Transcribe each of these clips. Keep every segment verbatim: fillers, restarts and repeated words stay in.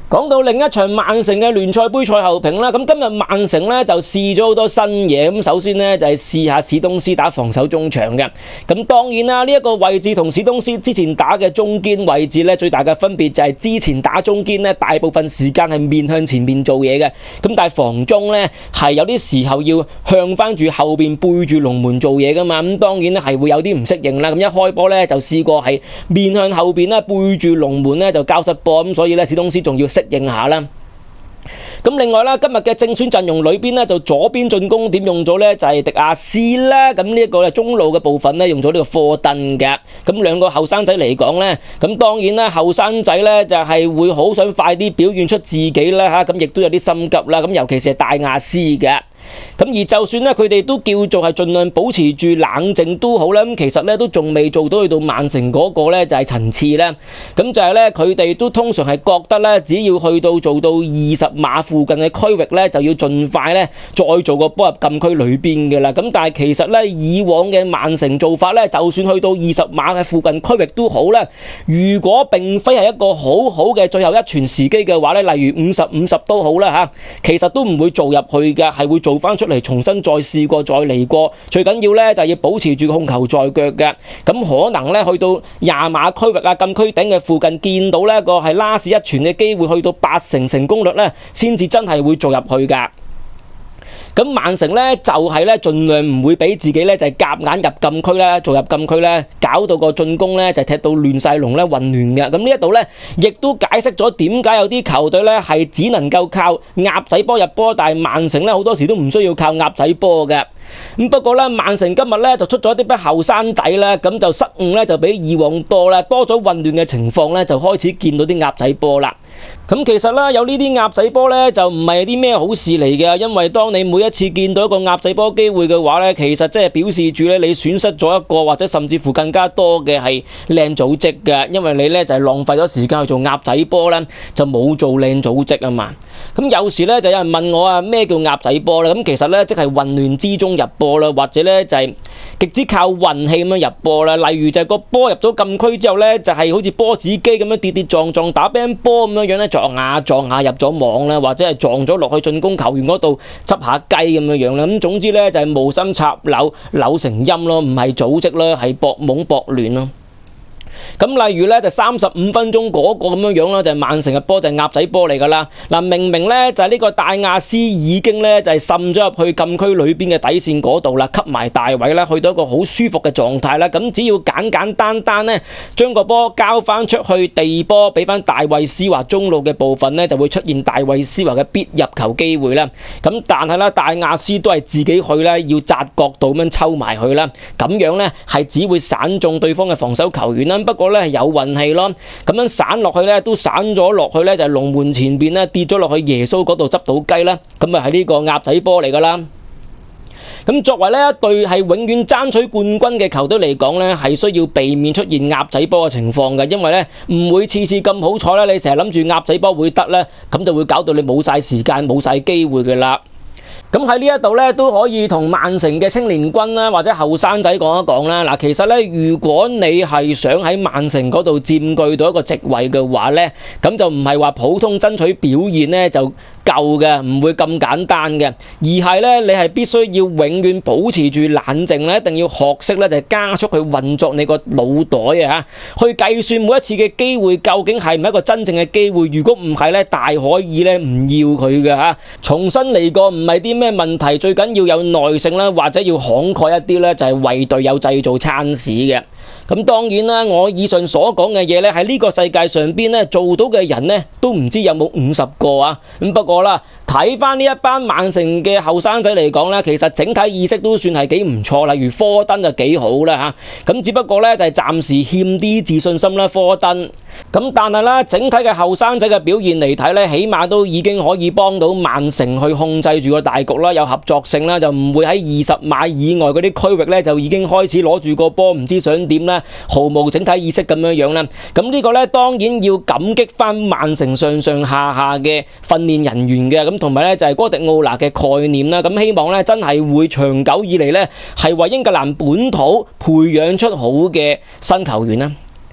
講到另一場曼城嘅聯賽杯賽後評啦，咁今日曼城咧就試咗好多新嘢。咁首先咧就係試下史東斯打防守中場嘅。咁當然啦，呢一個位置同史東斯之前打嘅中堅位置咧最大嘅分別就係之前打中堅咧大部分時間係面向前面做嘢嘅，咁但係防中咧係有啲時候要向翻住後邊背住龍門做嘢噶嘛。咁當然咧係會有啲唔適應啦。咁一開波咧就試過係面向後邊咧背住龍門咧就交失波，咁所以咧史東斯仲要適應下啦。咁另外啦，今日嘅正選陣容裏邊咧，就左邊進攻點用咗咧就係迪亞斯啦。咁呢一個咧中路嘅部分咧用咗呢個科登嘅。咁兩個後生仔嚟講咧，咁當然啦，後生仔咧就係會好想快啲表現出自己啦嚇。咁亦都有啲心急啦。咁尤其是係戴亞斯嘅。咁而就算咧佢哋都叫做係盡量保持住冷靜都好啦，咁其實咧都仲未做到去到曼城嗰個咧就係層次咧。咁就係咧佢哋都通常係覺得咧，只要去到做到二十碼附近嘅區域咧，就要盡快咧再做個波入禁區裏邊嘅啦。咁但係其實咧以往嘅曼城做法咧，就算去到二十碼嘅附近區域都好咧，如果並非係一個好好嘅最後一傳時機嘅話咧，例如五十五十都好啦嚇，其實都唔會做入去嘅，係會做翻出嚟重新再試過再嚟過。最緊要咧就係要保持住控球在腳嘅。咁可能咧去到廿碼區域啊禁區頂嘅附近見到呢個係拉屎一傳嘅機會去到八成成功率咧，先至真係會做入去㗎。咁曼城咧就係咧盡量唔會俾自己咧就係夾硬入禁區咧做入禁區咧，搞到個進攻咧就踢到亂晒龍咧混亂嘅。咁呢一度咧亦都解釋咗點解有啲球隊咧係只能夠靠鴨仔波入波，但係曼城咧好多時都唔需要靠鴨仔波嘅。咁不過咧曼城今日咧就出咗啲啲後生仔咧，咁就失誤咧就比以往多啦，多咗混亂嘅情況咧就開始見到啲鴨仔波啦。咁其實咧有呢啲鴨仔波咧就唔係啲咩好事嚟嘅，因為當你每一次見到一個鴨仔波機會嘅話咧，其實即係表示住咧你損失咗一個或者甚至乎更加多嘅係靚組織嘅，因為你咧就係浪費咗時間去做鴨仔波咧，就冇做靚組織啊嘛。咁有時咧就有人問我啊，咩叫鴨仔波咧？咁其實咧即係混亂之中入波啦，或者咧就係極之靠運氣咁樣入波啦。例如就係個波入咗禁區之後咧，就係好似波子機咁樣跌跌撞撞打乒乓波咁樣樣咧，撞下撞下入咗網啦，或者係撞咗落去進攻球員嗰度執下雞咁樣樣啦。咁總之咧就係無心插柳柳成蔭咯，唔係組織啦，係搏懵搏亂咯。咁例如咧就三十五分鐘嗰個咁樣樣啦，就係曼城嘅波就係鴨仔波嚟噶啦。嗱，明明咧就係呢個戴亞斯已經咧就係滲咗入去禁區裏邊嘅底線嗰度啦，吸埋大位啦，去到一個好舒服嘅狀態啦。咁只要簡簡單單咧將個波交翻出去地波，俾翻大衛斯華中路嘅部分咧，就會出現大衛斯華嘅必入球機會啦。咁但係咧戴亞斯都係自己去咧要窄角度咁樣抽埋去啦，咁樣咧係只會散中對方嘅防守球員啦。不過咧係有運氣咯，咁樣散落去咧都散咗落去咧就係龍門前邊咧跌咗落去耶穌嗰度執到雞啦，咁啊係呢個鴨仔波嚟噶啦。咁作為呢一隊係永遠爭取冠軍嘅球隊嚟講咧，係需要避免出現鴨仔波嘅情況嘅，因為咧唔會次次咁好彩咧，你成日諗住鴨仔波會得咧，咁就會搞到你冇晒時間冇晒機會嘅啦。咁喺呢一度咧都可以同曼城嘅青年軍啦或者後生仔講一講啦。嗱，其實咧如果你係想喺曼城嗰度佔據到一個席位嘅話咧，咁就唔係話普通爭取表現咧就夠嘅，唔會咁簡單嘅，而係咧你係必須要永遠保持住冷靜咧，一定要學識咧就係加速去運作你個腦袋啊嚇，去計算每一次嘅機會究竟係唔係一個真正嘅機會。如果唔係咧，大可以咧唔要佢嘅嚇，重新嚟過唔係啲咩問題，最緊要有耐性啦，或者要慷慨一啲咧，就係為隊友製造餐屎嘅。咁當然啦，我以上所講嘅嘢咧，喺呢個世界上邊咧做到嘅人咧，都唔知有冇五十個啊。咁不過啦，睇翻呢一班曼城嘅後生仔嚟講咧，其實整體意識都算係幾唔錯。例如科登就幾好啦嚇，咁只不過咧就係暫時欠啲自信心啦，科登。咁但係啦，整體嘅後生仔嘅表現嚟睇咧，起碼都已經可以幫到曼城去控制住個大局啦，有合作性啦，就唔會喺二十碼以外嗰啲區域咧就已經開始攞住個波唔知想點啦，毫無整體意識咁樣樣啦。咁呢個咧當然要感激翻曼城上上下下嘅訓練人員嘅，咁同埋咧就係哥迪奧拿嘅概念啦。咁希望咧真係會長久以嚟咧係為英格蘭本土培養出好嘅新球員啦。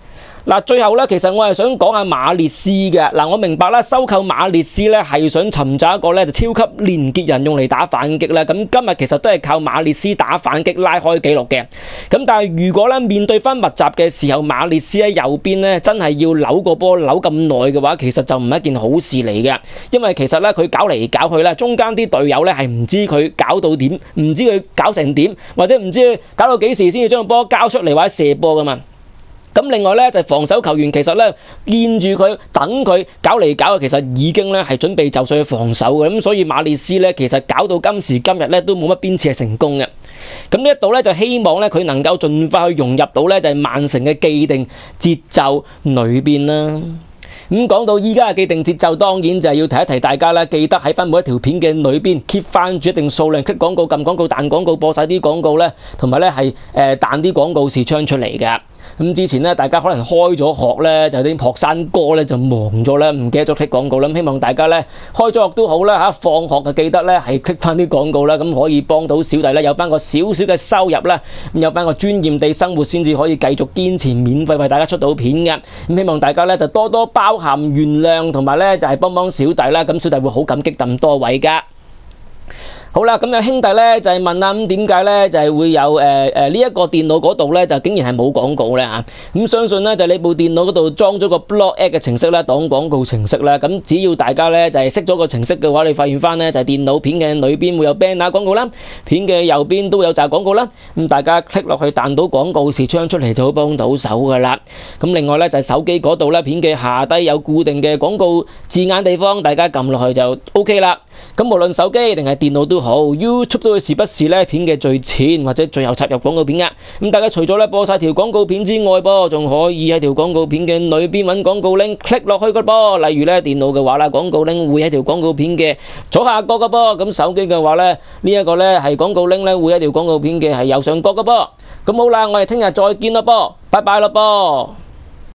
嗱，最後咧，其實我係想講下馬列斯嘅。嗱，我明白啦，收購馬列斯咧係想尋找一個咧就超級連結人用嚟打反擊啦。咁今日其實都係靠馬列斯打反擊拉開紀錄嘅。咁但係如果咧面對翻密集嘅時候，馬列斯喺右邊咧真係要扭個波扭咁耐嘅話，其實就唔係一件好事嚟嘅。因為其實咧佢搞嚟搞去咧，中間啲隊友咧係唔知佢搞到點，唔知佢搞成點，或者唔知佢搞到幾時先至將個波交出嚟或者射波噶嘛。咁另外咧就係防守球員，其實咧見住佢等佢搞嚟搞去，其實已經咧係準備就緒去防守嘅。咁所以馬列斯咧其實搞到今時今日咧都冇乜邊次係成功嘅。咁呢一度咧就希望咧佢能夠盡快去融入到咧就係曼城嘅既定節奏裏邊啦。咁講到依家嘅既定節奏，當然就係要提一提大家啦，記得喺翻每一條片嘅裏邊 keep 翻住一定數量 ，click 廣告、撳廣告、彈廣告、播晒啲廣告咧，同埋咧係誒彈啲廣告視窗出嚟嘅。咁之前咧，大家可能開咗學咧，就啲學生哥咧就忙咗咧，唔記得咗 click 廣告啦。咁希望大家咧開咗學都好啦嚇，放學就記得咧係 click 翻啲廣告啦，咁可以幫到小弟咧有翻個少少嘅收入啦，咁有翻個尊嚴地生活先至可以繼續堅持免費為大家出到片嘅。咁希望大家咧就多多包涵原諒，同埋咧就係幫幫小弟啦，咁小弟會好感激咁多位噶。好啦，咁有兄弟咧就係問啦，咁點解咧就係會有誒誒呢一個電腦嗰度咧就竟然係冇廣告咧嚇？咁相信咧就你部電腦嗰度裝咗個 Block Ad 嘅程式咧，擋廣告程式啦。咁只要大家咧就係識咗個程式嘅話，你發現翻咧就係電腦片嘅裏邊會有 banner 廣告啦，片嘅右邊都會有扎廣告啦。咁大家 click 落去彈到廣告視窗出嚟就好幫到手噶啦。咁另外咧就係手機嗰度咧，片嘅下低有固定嘅廣告字眼地方，大家撳落去就 OK 啦。咁無論手機定係電腦都好 ，YouTube 都會時不時咧片嘅最前或者最後插入廣告片噶。咁大家除咗咧播晒條廣告片之外，噃仲可以喺條廣告片嘅裏邊揾廣告 link click 落去個噃。例如咧電腦嘅話啦，廣告 link 會喺條廣告片嘅左下角個噃。咁手機嘅話咧，呢一個咧係廣告 link 咧會喺條廣告片嘅係右上角個噃。咁好啦，我哋聽日再見啦噃，拜拜啦噃。